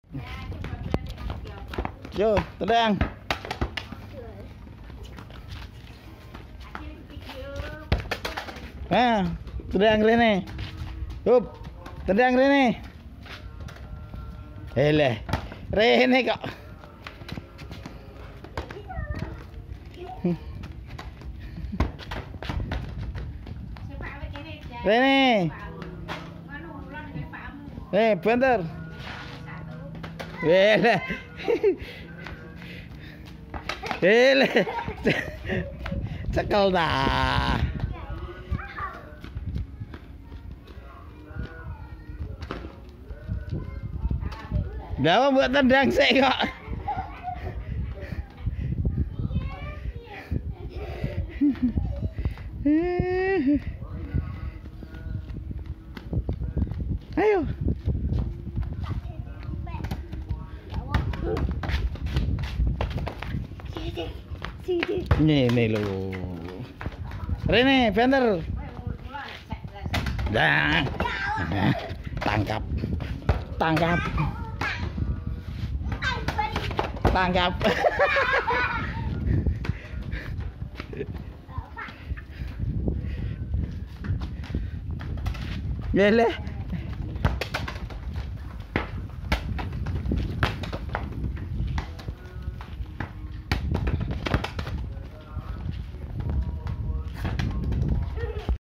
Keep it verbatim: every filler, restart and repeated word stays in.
Yo, tendang. Nah, tendang rene. Yup, tendang rene. Hele, rene kok. Rene. Eh, bentar. Hele. Hele. Cekel dah. Gak buat tendang sih kok. Ayo. Nih nih lo. Rene, bener. Dah. Tangkap. Tangkap. Tangkap. Yele.